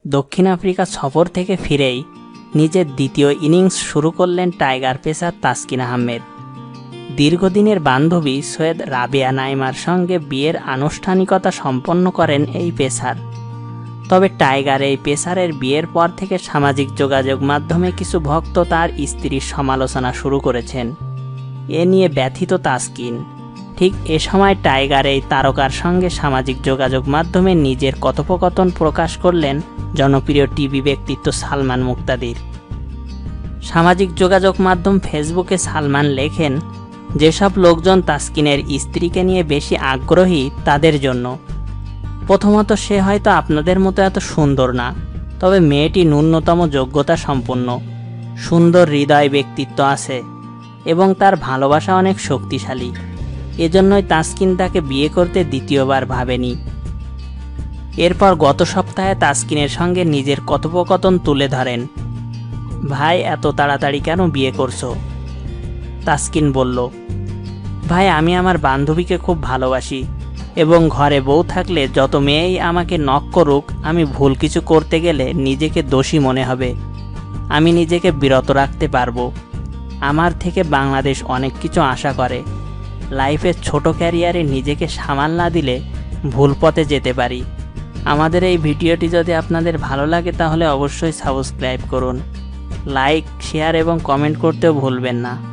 দক্ষিণ আফ্রিকা সফর থেকে ফিরেই নিজের দ্বিতীয় ইনিংস শুরু করলেন টাইগার পেসার তাসকিন আহমেদ। দীর্ঘদিনের বান্ধবী সৈয়দ রাবেয়া নাইমার সঙ্গে বিয়ের আনুষ্ঠানিকতা সম্পন্ন করেন এই পেসার। তবে টাইগার এই পেসারের বিয়ের পর থেকে সামাজিক যোগাযোগ মাধ্যমে কিছু ভক্ত তার স্ত্রীর সমালোচনা শুরু করেছেন। এ নিয়ে ব্যথিত তাসকিন। ঠিক এ সময় টাইগার এই তারকার সঙ্গে সামাজিক যোগাযোগ মাধ্যমে নিজের কথোপকথন প্রকাশ করলেন জনপ্রিয় টিভি ব্যক্তিত্ব সালমান মুক্তাদির। সামাজিক যোগাযোগ মাধ্যম ফেসবুকে সালমান লেখেন, যেসব লোকজন তাসকিনের স্ত্রীকে নিয়ে বেশি আগ্রহী তাদের জন্য। প্রথমত, সে হয়তো আপনাদের মতো এত সুন্দর না, তবে মেয়েটি ন্যূনতম যোগ্যতা সম্পন্ন, সুন্দর হৃদয় ব্যক্তিত্ব আছে এবং তার ভালোবাসা অনেক শক্তিশালী। এজন্যই তাসকিন তাকে বিয়ে করতে দ্বিতীয়বার ভাবেনি। এরপর গত সপ্তাহে তাসকিনের সঙ্গে নিজের কথোপকথন তুলে ধরেন। ভাই, এত তাড়াতাড়ি কেন বিয়ে করছো? তাসকিন বলল, ভাই, আমি আমার বান্ধবীকে খুব ভালোবাসি এবং ঘরে বউ থাকলে যত মেয়েই আমাকে নক করুক, আমি ভুল কিছু করতে গেলে নিজেকে দোষী মনে হবে। আমি নিজেকে বিরত রাখতে পারবো। আমার থেকে বাংলাদেশ অনেক কিছু আশা করে। লাইফের ছোট ক্যারিয়ারে নিজেকে সামাল না দিলে ভুল পথে যেতে পারি। আমাদের এই ভিডিওটি যদি আপনাদের ভালো লাগে তাহলে অবশ্যই সাবস্ক্রাইব করুন, লাইক, শেয়ার এবং কমেন্ট করতেও ভুলবেন না।